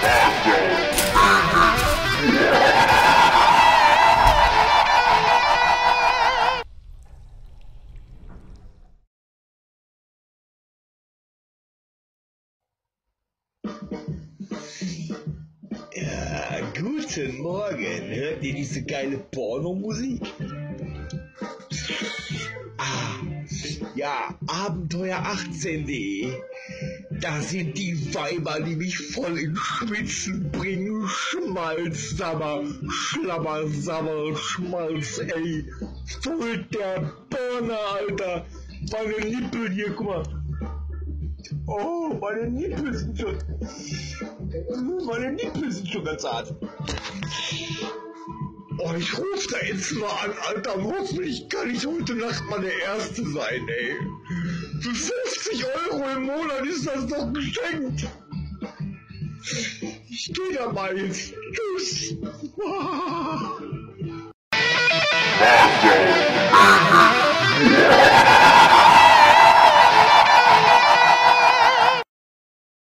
Ja, guten Morgen. Hört ihr diese geile Pornomusik? Ja, Abenteuer18.de. Da sind die Weiber, die mich voll in Schwitzen bringen. Schmalz, Sabber, Schlabber, Sabber, Schmalz, ey. Voll der Burner, Alter. Meine Nippel hier, guck mal. Oh, meine Nippel sind schon ganz hart. Oh, ich ruf da jetzt mal an, Alter. Hoffentlich kann ich heute Nacht meine Erste sein, ey. Für 50 € im Monat ist das doch geschenkt. Ich geh da mal jetzt. Tschüss.